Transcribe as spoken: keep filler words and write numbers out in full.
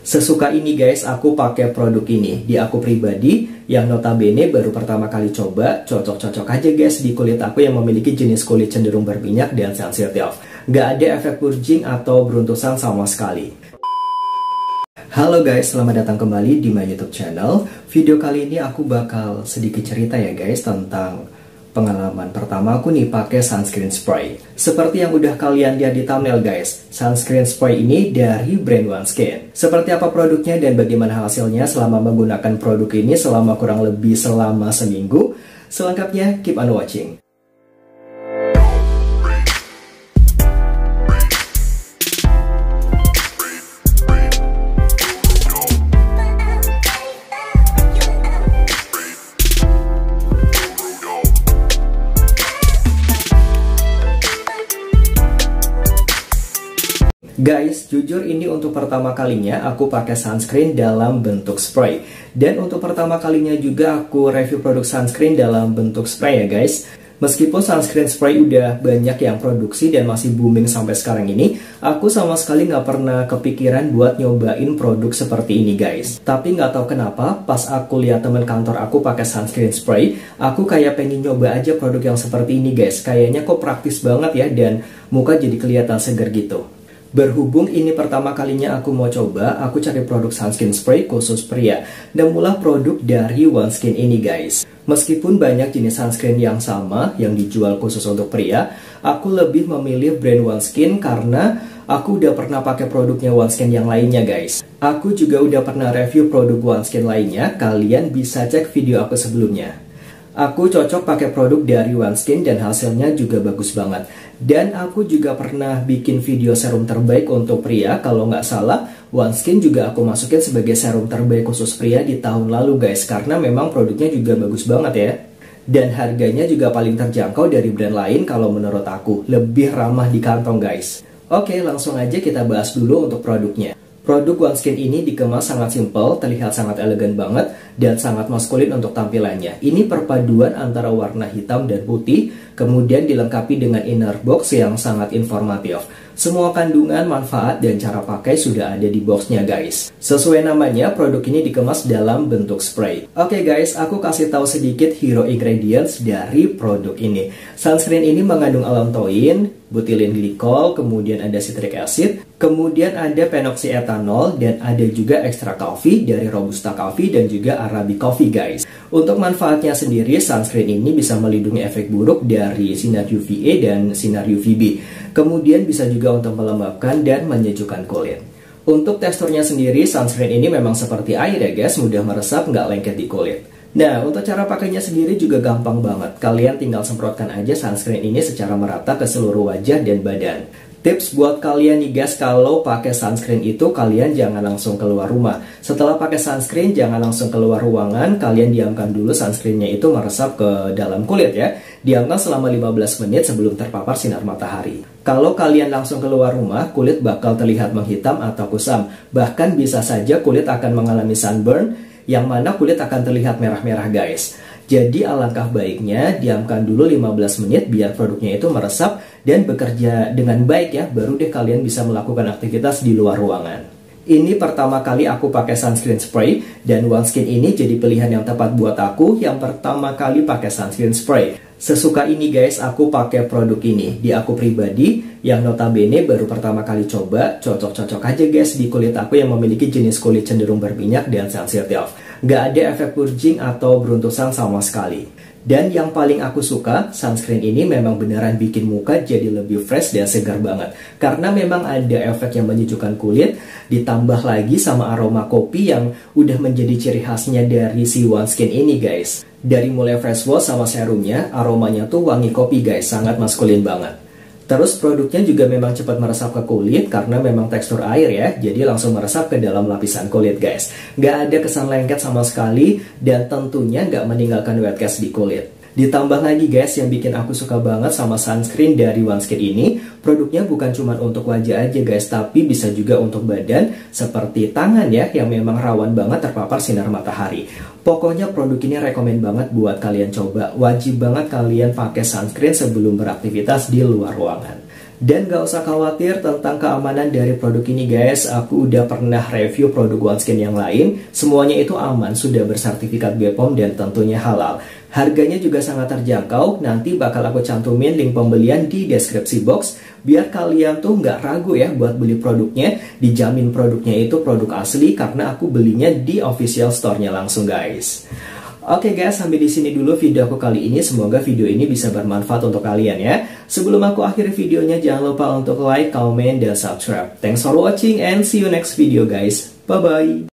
Sesuka ini guys, aku pakai produk ini di aku pribadi yang notabene baru pertama kali coba. Cocok-cocok aja guys di kulit aku yang memiliki jenis kulit cenderung berminyak dan sensitif. Gak ada efek purging atau beruntusan sama sekali. Halo guys, selamat datang kembali di my YouTube channel. Video kali ini aku bakal sedikit cerita ya guys tentang pengalaman pertama aku nih pakai sunscreen spray. Seperti yang udah kalian lihat di thumbnail guys, sunscreen spray ini dari brand OneSkin. Seperti apa produknya dan bagaimana hasilnya selama menggunakan produk ini selama kurang lebih selama seminggu. Selengkapnya keep on watching. Guys, jujur ini untuk pertama kalinya aku pakai sunscreen dalam bentuk spray. Dan untuk pertama kalinya juga aku review produk sunscreen dalam bentuk spray ya guys. Meskipun sunscreen spray udah banyak yang produksi dan masih booming sampai sekarang ini, aku sama sekali nggak pernah kepikiran buat nyobain produk seperti ini guys. Tapi nggak tahu kenapa, pas aku lihat temen kantor aku pakai sunscreen spray, aku kayak pengen nyoba aja produk yang seperti ini guys. Kayaknya kok praktis banget ya dan muka jadi kelihatan segar gitu. Berhubung ini pertama kalinya aku mau coba, aku cari produk sunscreen spray khusus pria. Dan mulai produk dari OneSkin ini guys. Meskipun banyak jenis sunscreen yang sama yang dijual khusus untuk pria, aku lebih memilih brand OneSkin karena aku udah pernah pakai produknya OneSkin yang lainnya guys. Aku juga udah pernah review produk OneSkin lainnya, kalian bisa cek video aku sebelumnya. Aku cocok pakai produk dari OneSkin dan hasilnya juga bagus banget. Dan aku juga pernah bikin video serum terbaik untuk pria. Kalau nggak salah, OneSkin juga aku masukin sebagai serum terbaik khusus pria di tahun lalu guys. Karena memang produknya juga bagus banget ya. Dan harganya juga paling terjangkau dari brand lain kalau menurut aku. Lebih ramah di kantong guys. Oke, langsung aja kita bahas dulu untuk produknya. Produk OneSkin ini dikemas sangat simpel, terlihat sangat elegan banget, dan sangat maskulin untuk tampilannya. Ini perpaduan antara warna hitam dan putih, kemudian dilengkapi dengan inner box yang sangat informatif. Semua kandungan, manfaat, dan cara pakai sudah ada di boxnya guys. Sesuai namanya, produk ini dikemas dalam bentuk spray. Oke guys, aku kasih tahu sedikit hero ingredients dari produk ini. Sunscreen ini mengandung allantoin, butylene glycol, kemudian ada citric acid, kemudian ada phenoxyetanol, dan ada juga ekstrak coffee dari robusta coffee dan juga arabica coffee guys. Untuk manfaatnya sendiri, sunscreen ini bisa melindungi efek buruk dari sinar U V A dan sinar U V B. Kemudian bisa juga untuk melembabkan dan menyejukkan kulit. Untuk teksturnya sendiri, sunscreen ini memang seperti air ya guys, mudah meresap, nggak lengket di kulit. Nah, untuk cara pakainya sendiri juga gampang banget. Kalian tinggal semprotkan aja sunscreen ini secara merata ke seluruh wajah dan badan. Tips buat kalian nih guys, kalau pakai sunscreen itu kalian jangan langsung keluar rumah. Setelah pakai sunscreen jangan langsung keluar ruangan, kalian diamkan dulu sunscreennya itu meresap ke dalam kulit ya. Diamkan selama lima belas menit sebelum terpapar sinar matahari. Kalau kalian langsung keluar rumah, kulit bakal terlihat menghitam atau kusam. Bahkan bisa saja kulit akan mengalami sunburn, yang mana kulit akan terlihat merah-merah guys. Jadi alangkah baiknya diamkan dulu lima belas menit biar produknya itu meresap dan bekerja dengan baik ya, baru deh kalian bisa melakukan aktivitas di luar ruangan. Ini pertama kali aku pakai sunscreen spray dan OneSkin ini jadi pilihan yang tepat buat aku yang pertama kali pakai sunscreen spray. Sesuka ini guys, aku pakai produk ini di aku pribadi yang notabene baru pertama kali coba. Cocok-cocok aja guys di kulit aku yang memiliki jenis kulit cenderung berminyak dan sensitif. Gak ada efek purging atau beruntusan sama sekali. Dan yang paling aku suka, sunscreen ini memang beneran bikin muka jadi lebih fresh dan segar banget. Karena memang ada efek yang menyejukkan kulit, ditambah lagi sama aroma kopi yang udah menjadi ciri khasnya dari si OneSkin ini guys. Dari mulai fresh wash sama serumnya, aromanya tuh wangi kopi guys, sangat maskulin banget. Terus produknya juga memang cepat meresap ke kulit karena memang tekstur air ya, jadi langsung meresap ke dalam lapisan kulit guys. Gak ada kesan lengket sama sekali dan tentunya gak meninggalkan wet cast di kulit. Ditambah lagi guys, yang bikin aku suka banget sama sunscreen dari OneSkin ini, produknya bukan cuma untuk wajah aja guys, tapi bisa juga untuk badan, seperti tangan ya, yang memang rawan banget terpapar sinar matahari. Pokoknya produk ini rekomen banget buat kalian coba. Wajib banget kalian pakai sunscreen sebelum beraktivitas di luar ruangan. Dan gak usah khawatir tentang keamanan dari produk ini guys. Aku udah pernah review produk OneSkin yang lain. Semuanya itu aman, sudah bersertifikat B P O M dan tentunya halal. Harganya juga sangat terjangkau. Nanti bakal aku cantumin link pembelian di deskripsi box, biar kalian tuh nggak ragu ya buat beli produknya. Dijamin produknya itu produk asli karena aku belinya di official store-nya langsung guys. Oke guys, sampai di sini dulu video aku kali ini. Semoga video ini bisa bermanfaat untuk kalian ya. Sebelum aku akhiri videonya, jangan lupa untuk like, comment, dan subscribe. Thanks for watching and see you next video guys. Bye-bye.